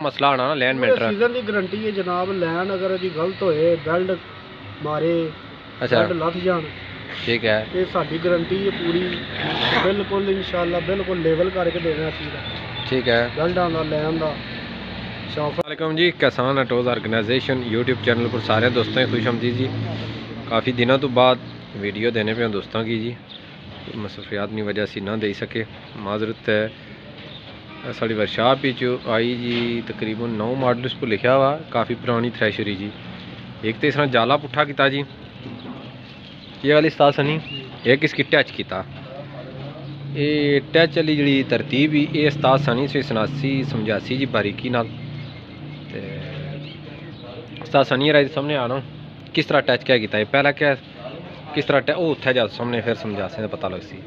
मसला आना ना अलाइनमेंट दा सीजन की गारंटी है जनाब। लैन अगर यदि गलत होए बेल्ट मारे अच्छा बेल्ट लथ जान ठीक है ये साडी गारंटी है पूरी बिल्कुल इंशाल्लाह बिल्कुल लेवल करके देना असीं ठीक है। बेल्टां दा लैन दा शाफर वालेकुम जी, किसान अटोज ऑर्गेनाइजेशन यूट्यूब चैनल पर सारे दोस्तों की खुश आमदीद जी। काफ़ी दिनों तो बाद वीडियो देने पे दोस्तों की जी मसरूफियात की वजह से ना दे सके, माजरत है। साड़ी वर्कशॉप आई जी तकरीबन 9 मॉडल उस पर लिखा हुआ, काफ़ी पुरानी थ्रैशरी जी। एक तो इसने जाला पुट्ठा किया जी, ये वाली स्टार सनी, एक इसकी टच किया। ये टच वाली जी तरतीब ही ये उस्ताद सनी 189 85 जी बारीकी नाल ते उस्ताद सनी राय सामने आना किस तरह टच क्या किया है पहला क्या किस तरह टच वो उत्थे जा सामने फिर समझा से पता लग सी।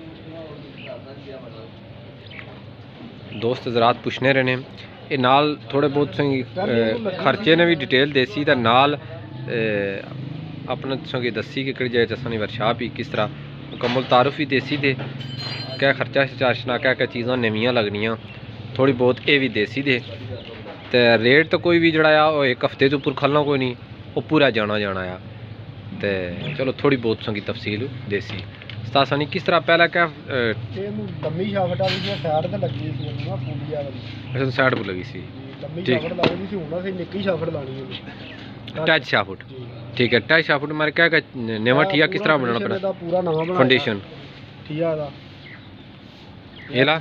दोस्त हज़रात पूछने रहने ये नाल थोड़े बहुत खर्चे ने भी डिटेल देसी तो नाल अपने की दसी कि कड़ी जाए सानी वर्कशॉप ही किस तरह मुकम्मल तारुफ ही देसी दे क्या खर्चा चार्जना क्या क्या चीज़ा नवियाँ लगनियाँ थोड़ी बहुत ये भी देसी दे तो रेट तो कोई भी जड़ा वो एक हफ्ते तो उपर खलना कोई नहीं वो पूरा जाना जाना आ तो चलो थोड़ी बहुत संगी तफसील देसी उस्ताद सनी किस तरह पहला क्या लम्मी शाफट वाली सी साइड ते लगी सी ना फूलिया वाली। अच्छा तो साइड पर लगी सी लम्मी शाफट लगदी सी हुन असीं निक्की शाफट लानी है टच शाफट ठीक है। टच शाफट मारे क्या क्या नेवा ठिया किस तरह बनाना पड़ा पूरा नवा बनाया फाउंडेशन ठिया दा एला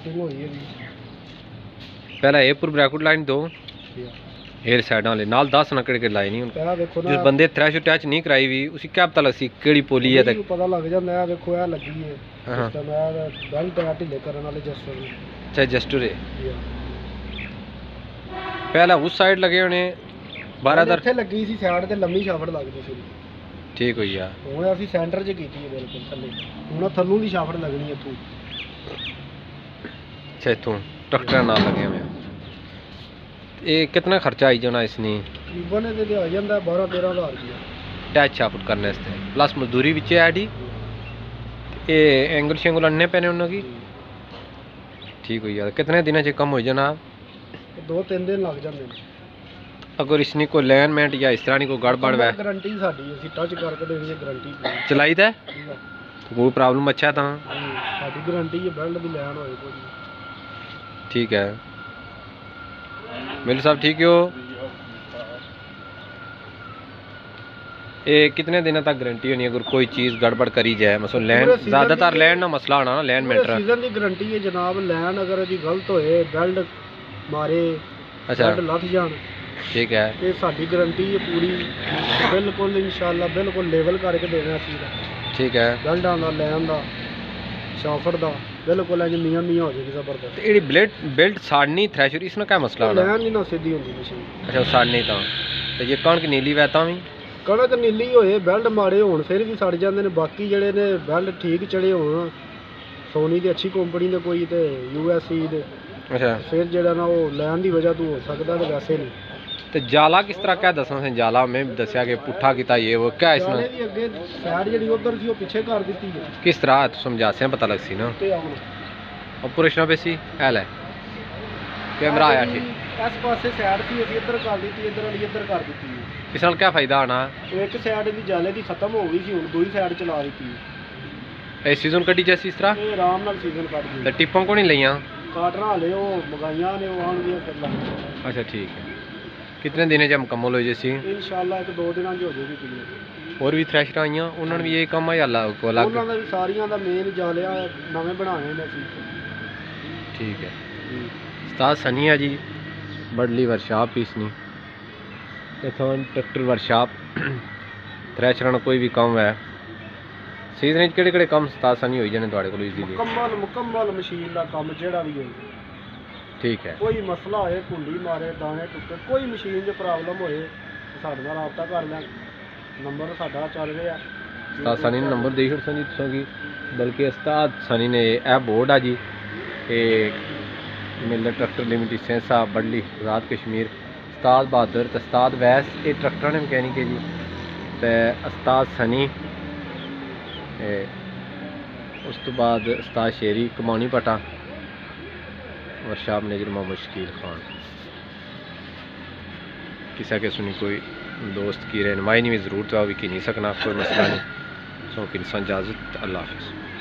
पहला ए पर ब्रैकेट लाइन दो हेयर साइड वाले नाल 10 नकड़ के लाए नहीं जिस बंदे थ्रैश टच नहीं कराई हुई उसी क्या पता लग सी केड़ी पोली है तक पता लग जांदा है। देखो ये लगी है सिस्टम है बेल्ट है ढिले करने वाले जस्टर अच्छा जस्टर है पहला उस साइड लगे होने 12 ਇੱਥੇ ਲੱਗੀ ਸੀ ਸਾਈਡ ਤੇ ਲੰਮੀ ਸ਼ਾਫਟ ਲੱਗਦੀ ਸੀ ਠੀਕ ਹੋਈ ਆ ਹੁਣ ਅਸੀਂ ਸੈਂਟਰ 'ਚ ਕੀਤੀ ਹੈ ਬਿਲਕੁਲ ਥੱਲੇ ਹੁਣ ਥੱਲੋਂ ਦੀ ਸ਼ਾਫਟ ਲੱਗਣੀ ਇੱਥੋਂ ਅੱਛਾ ਇੱਥੋਂ ਟਰੈਕਟਰ ਨਾਲ ਲੱਗੇ ਹੋਏ ਇਹ ਕਿੰਨਾ ਖਰਚਾ ਆਈ ਜਾਣਾ ਇਸਨੇ ਤਕਰੀਬਨ ਇਹਦੇ ਤੇ ਆ ਜਾਂਦਾ 12-13 ਹਜ਼ਾਰ ਰੁਪਇਆ ਟੈਚ ਸ਼ਾਫਟ ਕਰਨੇ ਵਾਸਤੇ ਪਲੱਸ ਮਜ਼ਦੂਰੀ ਵਿੱਚ ਐਡ ਹੀ ਇਹ ਐਂਗਲ ਸ਼ੈਂਗਲ ਅੰਨੇ ਪੈਣੇ ਉਹਨਾਂ ਕੀ ਠੀਕ ਹੋਈ ਆ ਕਿੰਨੇ ਦਿਨਾਂ 'ਚ ਕੰਮ ਹੋ ਜਾਣਾ 2-3 दिन लग जाते हैं। अगर इसने कोई अलाइनमेंट या इस तरह की कोई गड़बड़ है गारंटी साडी ਅਸੀਂ ਟੱਚ ਕਰਕੇ ਦੇਣੀ ਹੈ गारंटी चलाई दा कोई प्रॉब्लम अच्छा था ਸਾਡੀ गारंटी है बेल्ट ਦੀ ਲੈਣ ਹੋਏ ਕੋਈ ठीक है मेरे साहब ठीक हो ये कितने दिनों तक गारंटी होनी अगर कोई चीज़ गड़बड़ करी जाए मतलब लैन ज़्यादातर लैन ना मसला आना ना अलाइनमेंट सीजन की गारंटी है जनाब। लैन अगर यदि गलत होए बेल्ट मारे अच्छा बेल्ट लथ जान ठीक है ये साडी गारंटी है पूरी बिल्कुल इंशाल्लाह बिल्कुल लेवल करके देना असीं ठीक है। बेल्टां दा लैन दा शाफट दा बिल्कुल इंज मियां मियां हो जाएगी जबरदस्त। ये बेल्ट साड़नी थ्रैशर इसमें क्या मसला होना लैन नहीं ना सीधी होंदी मशीन अच्छा साड़नी तो ये कणक नीली वैता भी कणक नीली होए बेल्ट माड़े होण फिर भी सड़ जांदे ने बाकी जेड़े ने बेल्ट ठीक चढ़े होण सोनी दी अच्छी कंपनी दे कोई ते यूएसई दे अच्छा फिर जेड़ा ना वो लैन दी वजह तो हो सकदा ते वैसे नहीं तो जाला किस तरह क्या दसा से जाला में दसिया कि पुट्ठा किता ये वो क्या इसमें अगे साइड जेडी उधर सी वो पीछे कर दी है किस तरह तो समझा से पता लग सी ना ऑपरेशन पे सी है कैमरा आया ठीक इस पासे साइड थी ਅਸੀਂ ਇੱਧਰ ਕਰ ਦਿੱਤੀ ਇੱਧਰ ਵਾਲੀ ਇੱਧਰ ਕਰ ਦਿੱਤੀ इस नाल क्या फायदा आना एक साइड ਦੀ ਜਾਲੇ ਦੀ ਖਤਮ ਹੋ ਗਈ ਸੀ ਹੁਣ ਦੂਜੀ ਸਾਈਡ ਚਲਾ ਦਿੱਤੀ ए सीजन कटी जैसी इस तरह ਇਹ ਆਰਾਮ ਨਾਲ ਸੀਜ਼ਨ ਕੱਢ ਗਈ तो टिप्पों को नहीं लिया ਕਾਟਰਾਂ ਹਲੇ ਉਹ ਮਗਾਈਆਂ ਨੇ ਉਹ ਆਉਣਗੀਆਂ ਫਿਰ ਲਾਂਗੇ। अच्छा ठीक है कितने दिन जब मुकम्मल हो जैसी इंशाल्लाह 1-2 ਦਿਨਾਂ 'ਚ ਹੋ ਜਾਏਗੀ क्लियर। और भी थ्रैशर आई उन्होंने भी यही काम है या अलग ਉਹਨਾਂ ਦਾ ਵੀ ਸਾਰੀਆਂ ਦਾ ਮੇਨ ਜਾਲਿਆ ਨਵੇਂ ਬਣਾਏ ਨੇ ਅਸੀਂ ठीक है। उस्ताद सनी है जी बडली वर्कशॉप इसनी इतों ट्रैक्टर वर्कशॉप थ्रैशर कोई भी काम है सीजन किहड़े काम उस्ताद सनी हो जाने तुहाडे कोल इजीली मुकम्मल मशीन का काम जेड़ा भी होए ठीक है। कोई मसला होए कुंडी मारे दाने टुटे कोई मशीन जो प्रॉब्लम होए साडे नाल राबता कर लें नंबर साडा चल रहा है उस्ताद सनी ने नंबर दे छो जी तुसां की बल्कि उस्ताद सनी ने यह बोर्ड है जी ये मिलर ट्रैक्टर लिमिटेड सेंसा बडली आज़ाद कश्मीर उस्ताद बहादुर तो उस्ताद वैस ये ट्रैक्टर ने मकैनिक है जी तो उस्ताद सनी उस तो बाद उस्ताद शेरी कमानी पटा वर्कशॉप मैनेजर मोहम्मद शकील खान। किसी के सुनी कोई दोस्त की रहनमाई नहीं भी ज़रूरत है भी की नहीं सकना, कोई मसला नहीं। सो कि इंसान इजाज़त, अल्लाह हाफिज़।